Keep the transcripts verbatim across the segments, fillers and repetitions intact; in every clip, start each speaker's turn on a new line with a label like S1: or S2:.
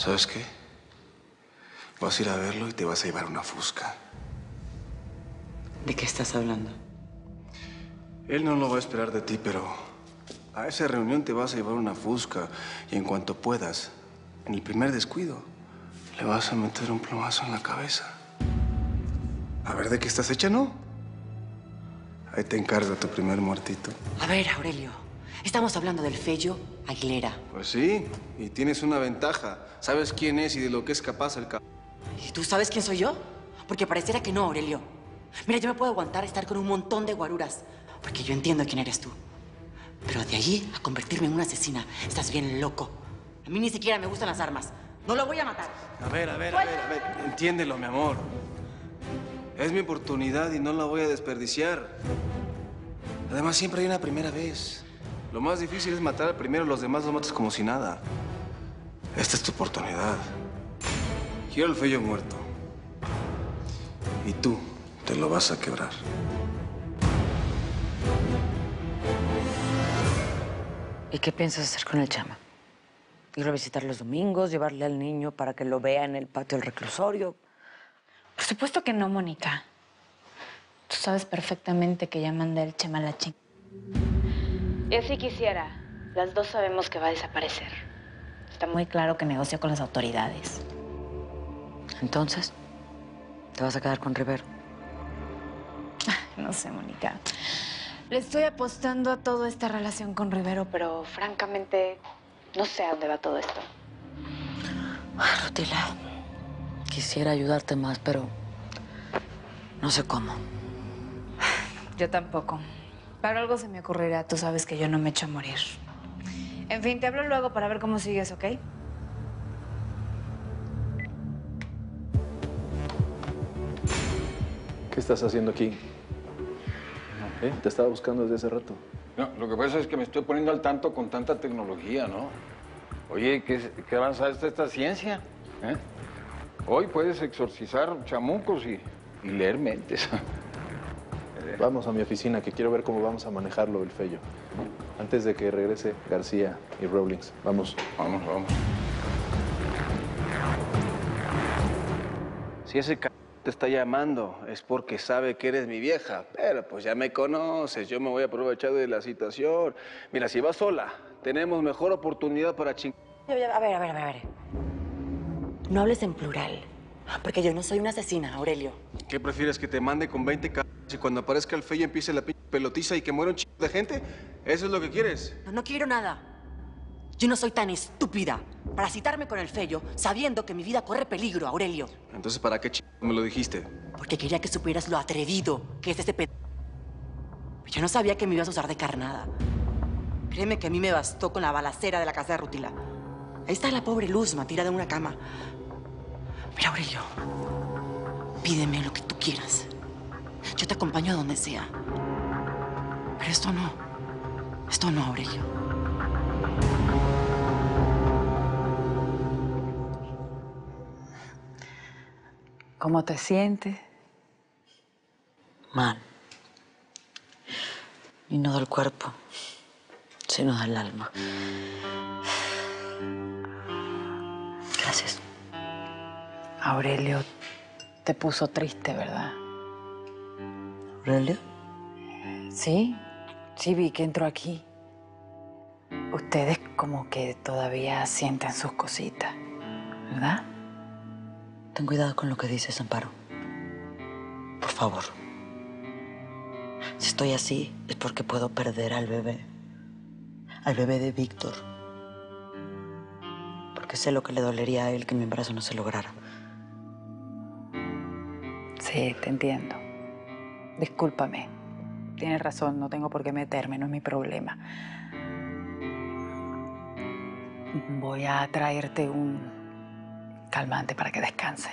S1: ¿Sabes qué? Vas a ir a verlo y te vas a llevar una fusca.
S2: ¿De qué estás hablando?
S1: Él no lo va a esperar de ti, pero a esa reunión te vas a llevar una fusca y en cuanto puedas, en el primer descuido, le vas a meter un plomazo en la cabeza. A ver de qué estás hecha, ¿no? Ahí te encarga tu primer muertito.
S2: A ver, Aurelio, estamos hablando del Fello Aguilera.
S1: Pues sí, y tienes una ventaja. Sabes quién es y de lo que es capaz el cabrón.
S2: ¿Y tú sabes quién soy yo? Porque pareciera que no, Aurelio. Mira, yo me puedo aguantar estar con un montón de guaruras, porque yo entiendo quién eres tú. Pero de allí a convertirme en una asesina, estás bien loco. A mí ni siquiera me gustan las armas. No lo voy a matar.
S1: A ver, a ver, a ver, a ver. Entiéndelo, mi amor. Es mi oportunidad y no la voy a desperdiciar. Además, siempre hay una primera vez. Lo más difícil es matar al primero, los demás los matas como si nada. Esta es tu oportunidad. Quiero el Fello muerto. Y tú te lo vas a quebrar.
S3: ¿Y qué piensas hacer con el chama? ¿Ir a visitar los domingos, llevarle al niño para que lo vea en el patio del reclusorio?
S4: Por supuesto que no, Mónica. Tú sabes perfectamente que ya mandé el chema a la ching... Y así quisiera. Las dos sabemos que va a desaparecer. Está muy claro que negocia con las autoridades.
S3: Entonces, ¿te vas a quedar con Rivero?
S4: No sé, Mónica. Le estoy apostando a toda esta relación con Rivero, pero francamente no sé a dónde va todo esto.
S3: Rutila, quisiera ayudarte más, pero no sé cómo.
S4: Yo tampoco. Pero algo se me ocurrirá. Tú sabes que yo no me echo a morir. En fin, te hablo luego para ver cómo sigues, ¿ok?
S5: ¿Qué estás haciendo aquí? ¿Eh? Te estaba buscando desde hace rato.
S6: No, lo que pasa es que me estoy poniendo al tanto con tanta tecnología, ¿no? Oye, ¿qué, qué avanzada está esta ciencia? ¿Eh? Hoy puedes exorcizar chamucos y, y leer mentes.
S5: Vamos a mi oficina, que quiero ver cómo vamos a manejarlo, el Fello. Antes de que regrese García y Rawlings. Vamos.
S6: Vamos, vamos.
S1: Si ese c... te está llamando es porque sabe que eres mi vieja. Pero pues ya me conoces, yo me voy a aprovechar de la situación. Mira, si vas sola, tenemos mejor oportunidad para ching...
S2: A ver, a ver, a ver, a ver. No hables en plural, porque yo no soy una asesina, Aurelio.
S1: ¿Qué prefieres, que te mande con veinte c... y cuando aparezca el Fello empiece la p... pelotiza y que muera un ch... de gente? ¿Eso es lo que quieres?
S2: No, no quiero nada. Yo no soy tan estúpida para citarme con el Fello sabiendo que mi vida corre peligro, Aurelio.
S1: Entonces, ¿para qué ch... me lo dijiste?
S2: Porque quería que supieras lo atrevido que es ese pe... Yo no sabía que me ibas a usar de carnada. Créeme que a mí me bastó con la balacera de la casa de Rutila. Ahí está la pobre Luzma tirada en una cama. Mira, Aurelio, pídeme lo que tú quieras. Yo te acompaño a donde sea. Pero esto no. Esto no, Aurelio.
S3: ¿Cómo te sientes? Mal. Y no del cuerpo, sino del alma. Gracias.
S4: Aurelio te puso triste, ¿verdad?
S3: ¿Aurelio?
S4: Sí, sí vi que entró aquí. Ustedes como que todavía sienten sus cositas, ¿verdad?
S3: Ten cuidado con lo que dices, Amparo. Por favor. Si estoy así, es porque puedo perder al bebé. Al bebé de Víctor. Porque sé lo que le dolería a él que mi embarazo no se lograra.
S4: Sí, te entiendo. Discúlpame. Tienes razón, no tengo por qué meterme, no es mi problema. Voy a traerte un calmante para que descanse.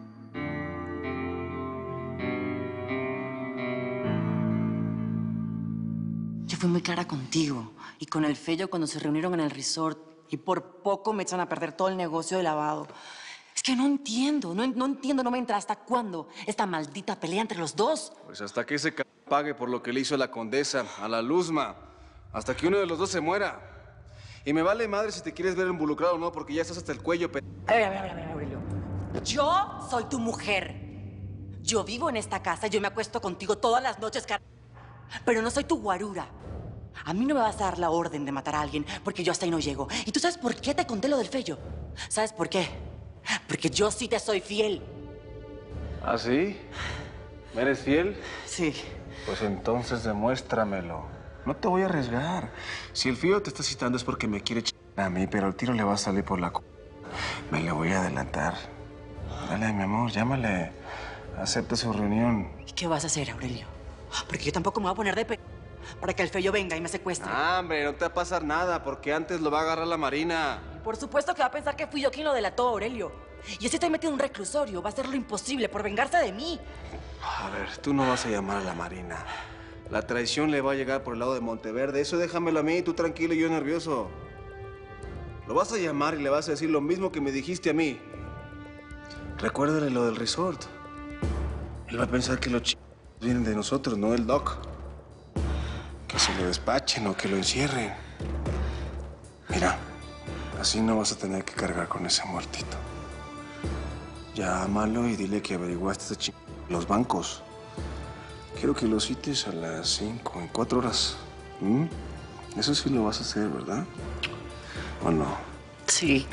S2: Yo fui muy clara contigo y con el Fello cuando se reunieron en el resort y por poco me echan a perder todo el negocio de lavado. Es que no entiendo, no, no entiendo, no me entra hasta cuándo esta maldita pelea entre los dos.
S1: Pues hasta que ese c... pague por lo que le hizo a la condesa, a la Luzma. Hasta que uno de los dos se muera. Y me vale madre si te quieres ver involucrado o no, porque ya estás hasta el cuello, pe...
S2: A ver, a ver, a ver, a ver, Aurelio. Yo soy tu mujer. Yo vivo en esta casa, yo me acuesto contigo todas las noches, car... Pero no soy tu guarura. A mí no me vas a dar la orden de matar a alguien, porque yo hasta ahí no llego. ¿Y tú sabes por qué te conté lo del Fello? ¿Sabes por qué? Porque yo sí te soy fiel.
S1: ¿Ah, sí? ¿Me eres fiel?
S2: Sí.
S1: Pues entonces demuéstramelo. No te voy a arriesgar. Si el Fío te está citando es porque me quiere ch... a mí, pero el tiro le va a salir por la c... Me le voy a adelantar. Dale, mi amor, llámale. Acepta su reunión.
S2: ¿Y qué vas a hacer, Aurelio? Porque yo tampoco me voy a poner de pe... para que el Fello venga y me secuestre.
S1: Ah, hombre, no te va a pasar nada, porque antes lo va a agarrar la Marina.
S2: Por supuesto que va a pensar que fui yo quien lo delató, Aurelio. Y si estoy metido en un reclusorio, va a hacer lo imposible por vengarse de mí.
S1: A ver, tú no vas a llamar a la Marina. La traición le va a llegar por el lado de Monteverde. Eso déjamelo a mí, tú tranquilo y yo nervioso. Lo vas a llamar y le vas a decir lo mismo que me dijiste a mí. Recuérdale lo del resort. Él va a pensar que los ch... vienen de nosotros, no del Doc. Que se lo despachen o que lo encierren. Mira, así no vas a tener que cargar con ese muertito. Llámalo y dile que averiguaste ese ch... los bancos. Quiero que lo cites a las cinco, en cuatro horas. ¿Mm? Eso sí lo vas a hacer, ¿verdad? ¿O no?
S2: Sí.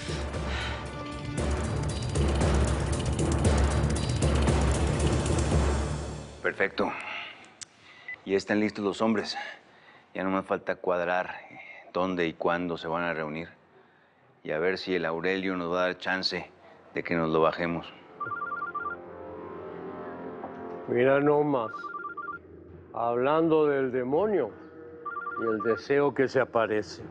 S7: Perfecto. Ya están listos los hombres. Ya no me falta cuadrar dónde y cuándo se van a reunir. Y a ver si el Aurelio nos va a dar chance de que nos lo bajemos.
S8: Mira nomás, hablando del demonio y el deseo que se aparece.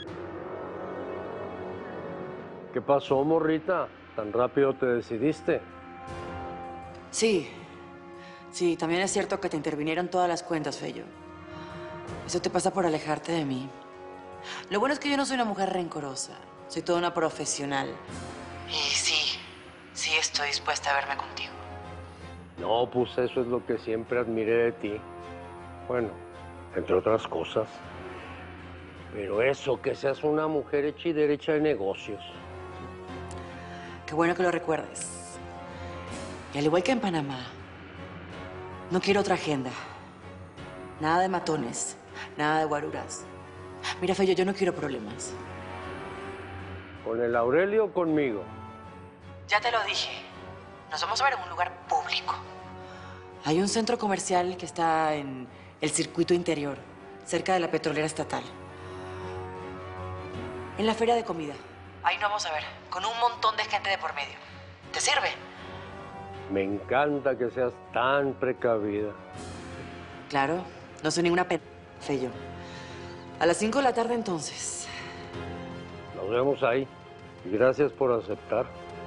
S8: ¿Qué pasó, morrita? ¿Tan rápido te decidiste?
S2: Sí. Sí, también es cierto que te intervinieron todas las cuentas, Fello. Eso te pasa por alejarte de mí. Lo bueno es que yo no soy una mujer rencorosa. Soy toda una profesional. Y sí, sí estoy dispuesta a verme contigo.
S8: No, pues eso es lo que siempre admiré de ti. Bueno, entre otras cosas. Pero eso, que seas una mujer hecha y derecha de negocios.
S2: Qué bueno que lo recuerdes. Y al igual que en Panamá, no quiero otra agenda. Nada de matones, nada de guaruras. Mira, Fello, yo no quiero problemas.
S8: ¿Con el Aurelio o conmigo?
S2: Ya te lo dije. Nos vamos a ver en un lugar público. Hay un centro comercial que está en el circuito interior, cerca de la petrolera estatal. En la feria de comida. Ahí nos vamos a ver, con un montón de gente de por medio. ¿Te sirve?
S8: Me encanta que seas tan precavida.
S2: Claro, no soy ninguna p... Fello. A las cinco de la tarde, entonces.
S8: Nos vemos ahí. Y gracias por aceptar.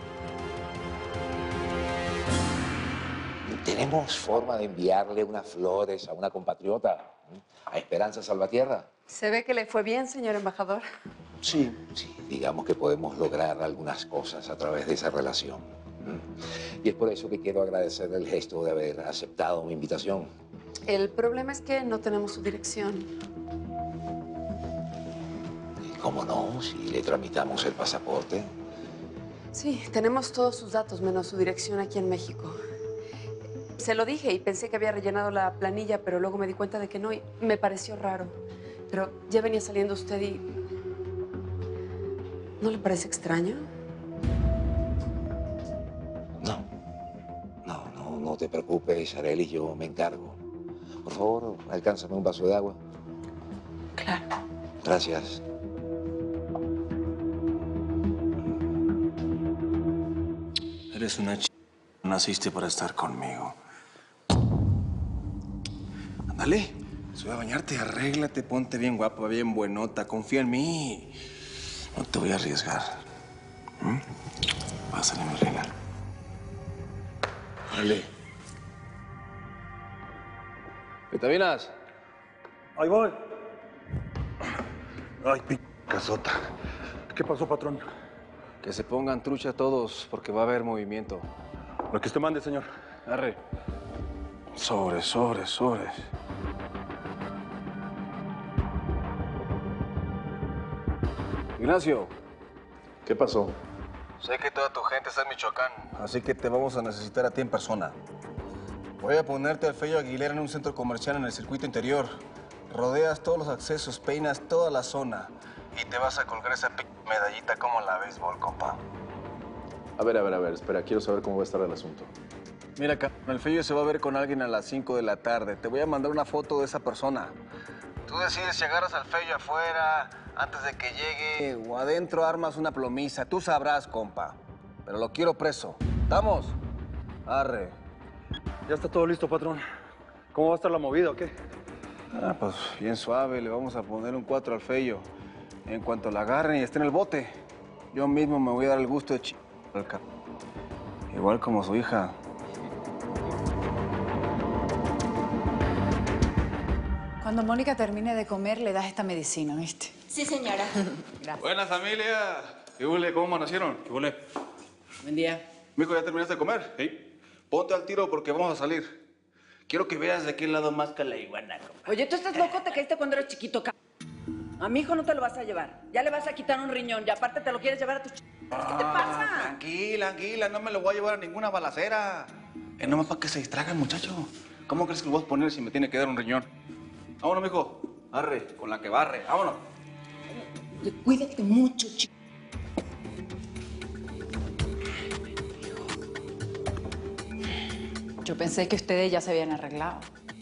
S9: ¿Tenemos forma de enviarle unas flores a una compatriota? ¿A Esperanza Salvatierra?
S10: Se ve que le fue bien, señor embajador.
S9: Sí, sí. Digamos que podemos lograr algunas cosas a través de esa relación. Y es por eso que quiero agradecerle el gesto de haber aceptado mi invitación.
S10: El problema es que no tenemos su dirección.
S9: ¿Cómo no? Si le tramitamos el pasaporte.
S10: Sí, tenemos todos sus datos, menos su dirección aquí en México. Se lo dije y pensé que había rellenado la planilla, pero luego me di cuenta de que no y me pareció raro. Pero ya venía saliendo usted y... ¿No le parece extraño?
S9: No. No, no, no te preocupes, Arely, yo me encargo. Por favor, alcánzame un vaso de agua.
S10: Claro.
S9: Gracias.
S1: Eres una ch... Naciste para estar conmigo. Ándale, sube a bañarte, arréglate, ponte bien guapa, bien buenota, confía en mí. No te voy a arriesgar. ¿Mm? Pásale, mi reina. Dale. ¿Vitavinas?
S11: Ahí voy. Ay, p... casota. ¿Qué pasó, patrón?
S1: Que se pongan trucha todos, porque va a haber movimiento.
S11: Lo que usted mande, señor.
S1: Arre. Sobres, sobres, sobres. Ignacio.
S5: ¿Qué pasó?
S1: Sé que toda tu gente está en Michoacán, así que te vamos a necesitar a ti en persona. Voy a ponerte al Fello Aguilera en un centro comercial en el circuito interior. Rodeas todos los accesos, peinas toda la zona y te vas a colgar esa p medallita como en la béisbol, compa.
S5: A ver, a ver, a ver, espera, quiero saber cómo va a estar el asunto.
S1: Mira, el Fello se va a ver con alguien a las cinco de la tarde. Te voy a mandar una foto de esa persona. Tú decides si agarras al Fello afuera, antes de que llegue, o adentro armas una plomiza. Tú sabrás, compa. Pero lo quiero preso. ¿Estamos? Arre.
S11: Ya está todo listo, patrón. ¿Cómo va a estar la movida o qué?
S1: Ah, pues bien suave. Le vamos a poner un cuatro al Fello. En cuanto la agarren y esté en el bote, yo mismo me voy a dar el gusto de ch... al cap. Igual como su hija.
S12: Cuando Mónica termine de comer, le das esta medicina, ¿viste?
S13: Sí, señora.
S12: Gracias.
S1: Buena familia. ¿Qué huele? ¿Cómo amanecieron? ¿Qué huele?
S2: Buen día.
S1: Mijo, ¿ya terminaste de comer? Sí. Ponte al tiro porque vamos a salir. Quiero que veas de qué lado más que la iguana, compa.
S2: Oye, ¿tú estás loco? Te caíste cuando eras chiquito, c... A mi hijo no te lo vas a llevar. Ya le vas a quitar un riñón y aparte te lo quieres llevar a tu ch... ¿Qué te pasa?
S1: Tranquila, tranquila. No me lo voy a llevar a ninguna balacera. Es nomás para que se distraiga el muchacho. ¿Cómo crees que lo vas a poner si me tiene que dar un riñón? Vámonos, mijo. Arre, con la que barre. Vámonos.
S2: Cuídate mucho, chico.
S12: Yo pensé que ustedes ya se habían arreglado.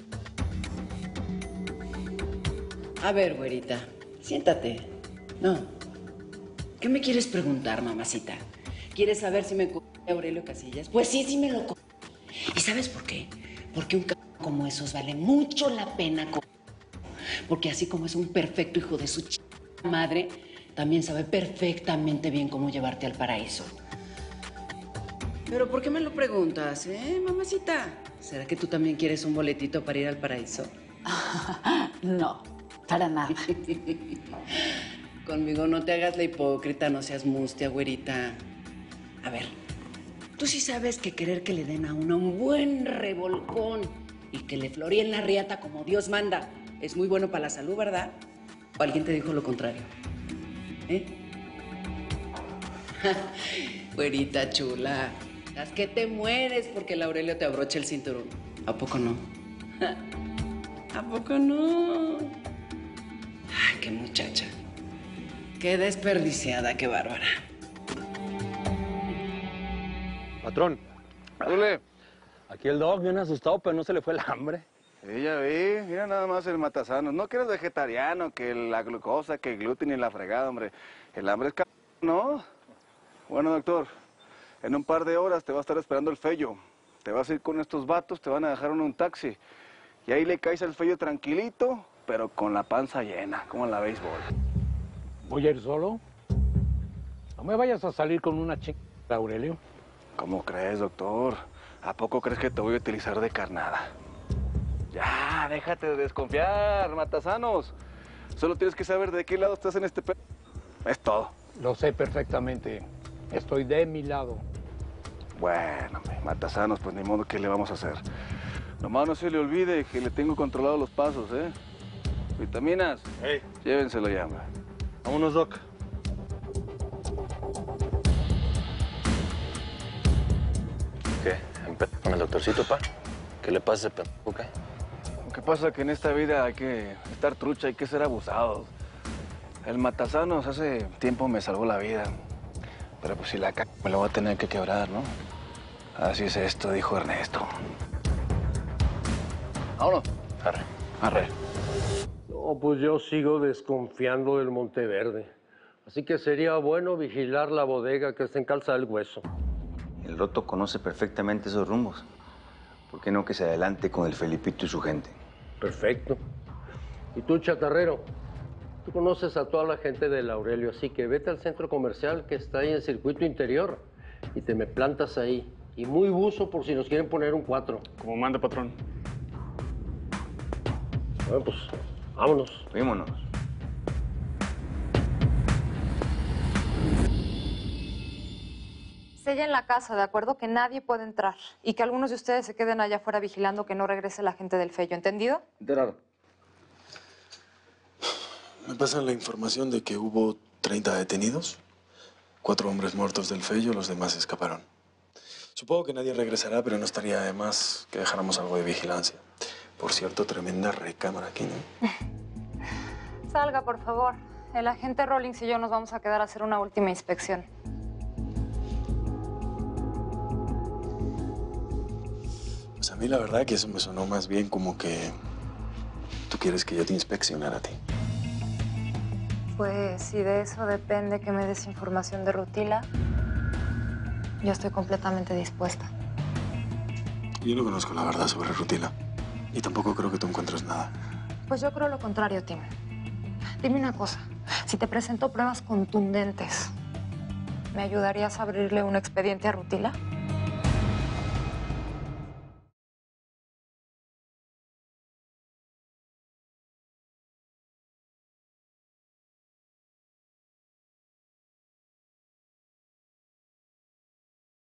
S2: A ver, güerita, siéntate. No. ¿Qué me quieres preguntar, mamacita? ¿Quieres saber si me co... Aurelio Casillas? Pues sí, sí me lo co... ¿Y sabes por qué? Porque un c... como esos vale mucho la pena co... Porque así como es un perfecto hijo de su ch... madre, también sabe perfectamente bien cómo llevarte al paraíso. ¿Pero por qué me lo preguntas, eh, mamacita? ¿Será que tú también quieres un boletito para ir al paraíso?
S12: No, para nada.
S2: Conmigo no te hagas la hipócrita, no seas mustia, güerita. A ver, tú sí sabes que querer que le den a uno un buen revolcón y que le floríen la riata como Dios manda es muy bueno para la salud, ¿verdad? ¿O alguien te dijo lo contrario? ¿Eh? Güerita chula, haz que te mueres porque el Aurelio te abrocha el cinturón. ¿A poco no? ¿A poco no? Ay, qué muchacha. Qué desperdiciada, qué bárbara.
S8: Patrón.
S1: Dale.
S8: Aquí el dog viene asustado, pero no se le fue el hambre.
S1: Sí, ya vi. Mira nada más el matasanos. No que eres vegetariano, que la glucosa, que el gluten y la fregada, hombre. El hambre es c... ¿no? Bueno, doctor, en un par de horas te va a estar esperando el Fello. Te vas a ir con estos vatos, te van a dejar en un taxi. Y ahí le caes al Fello tranquilito, pero con la panza llena, como en la béisbol.
S8: ¿Voy a ir solo? No me vayas a salir con una chica, Aurelio.
S1: ¿Cómo crees, doctor? ¿A poco crees que te voy a utilizar de carnada? Ya, déjate de desconfiar, matasanos. Solo tienes que saber de qué lado estás en este pe... Es todo.
S8: Lo sé perfectamente. Estoy de mi lado.
S1: Bueno, hombre, matasanos, pues ni modo, ¿qué le vamos a hacer? Nomás no se le olvide que le tengo controlados los pasos, ¿eh? Vitaminas, hey. Llévenselo ya, hombre.
S11: Vámonos, Doc.
S7: ¿Qué? ¿Empezó con el doctorcito, pa? ¿Qué le pasa a ese p... qué?
S1: Lo que pasa es que en esta vida hay que estar trucha, hay que ser abusados. El matasanos hace tiempo me salvó la vida. Pero pues si la c... me lo voy a tener que quebrar, ¿no? Así es esto, dijo Ernesto. Vámonos.
S7: Arre.
S1: Arre.
S8: No, pues yo sigo desconfiando del Monteverde. Así que sería bueno vigilar la bodega que está en Calzada del Hueso.
S7: El Roto conoce perfectamente esos rumbos. ¿Por qué no que se adelante con el Felipito y su gente?
S8: Perfecto. Y tú, chatarrero, tú conoces a toda la gente del Aurelio, así que vete al centro comercial que está ahí en el circuito interior y te me plantas ahí. Y muy buzo por si nos quieren poner un cuatro.
S11: Como manda, patrón.
S8: Bueno, pues, vámonos.
S7: Vámonos.
S14: Sellen la casa, ¿de acuerdo? Que nadie puede entrar. Y que algunos de ustedes se queden allá afuera vigilando que no regrese la gente del Fello, ¿entendido?
S1: Enterado.
S15: Me pasan la información de que hubo
S1: treinta detenidos, cuatro hombres muertos del Fello, los demás escaparon. Supongo que nadie regresará, pero no estaría de más que dejáramos algo de vigilancia. Por cierto, tremenda recámara aquí, ¿no?
S14: Salga, por favor. El agente Rawlings y yo nos vamos a quedar a hacer una última inspección.
S1: Pues a mí la verdad que eso me sonó más bien como que tú quieres que yo te inspeccionara a ti.
S14: Pues si de eso depende que me des información de Rutila, yo estoy completamente dispuesta.
S1: Yo no conozco la verdad sobre Rutila. Y tampoco creo que tú encuentres nada.
S14: Pues yo creo lo contrario, Tim. Dime una cosa. Si te presento pruebas contundentes, ¿me ayudarías a abrirle un expediente a Rutila?